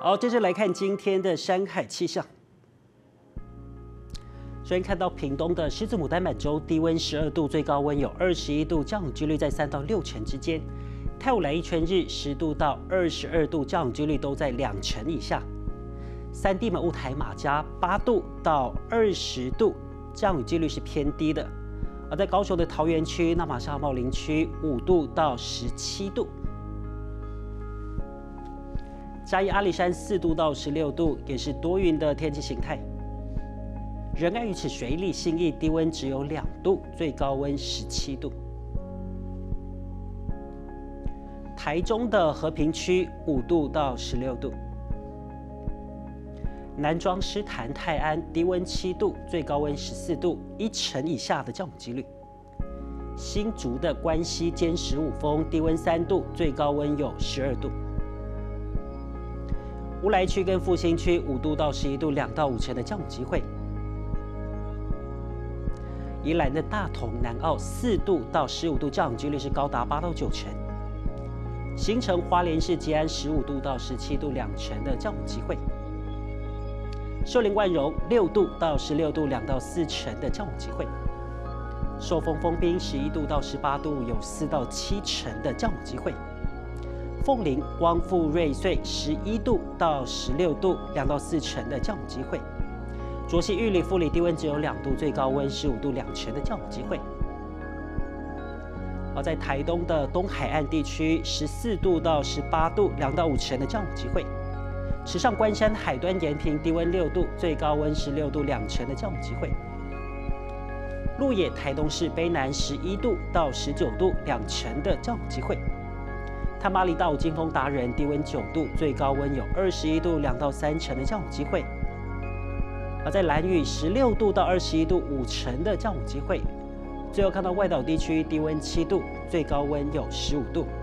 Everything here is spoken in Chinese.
好，接着来看今天的山海气象。首先看到屏东的狮子牡丹满洲，低温12度，最高温有21度，降雨几率在3到6成之间。太武来一圈日10度到22度，降雨几率都在2成以下。三地门雾台马家8度到20度，降雨几率是偏低的。而在高雄的桃园区、那玛夏茂林区5度到17度。嘉义阿里山4度到16度，也是多云的天气形态。仁爱鱼池水里信义低温只有2度，最高温17度。台中的和平区5度到16度。南庄狮潭泰安低温7度，最高温14度，1成以下的降雨几率。新竹的关西尖15峰低温3度，最高温有12度。乌来区跟复兴区5度到11度，2到5成的降雨机会。宜兰的大同、南澳4度到15度，降雨几率是高达8到9成。新城花莲市吉安15度到17度，2成的降雨机会。寿林万荣6度到16度，2到4成的降雨机会。寿丰丰滨11度到18度，有4到7成的降雨机会。凤林光复瑞穗11度到16度，2到4成的降雨机会。卓溪玉里、富里低温只有2度，最高温15度，2成的降雨机会。而在台东的东海岸地区14度到18度，2到5成的降雨机会。池上关山海端延平低温6度，最高温16度，2成的降雨机会。鹿野台东市卑南11度到19度，2成的降雨机会。太麻里到金峰达人低温9度，最高温有21度，2到3成的降雨机会。而在兰屿16度到21度，5成的降雨机会。最后看到外岛地区低温7度，最高温有15度。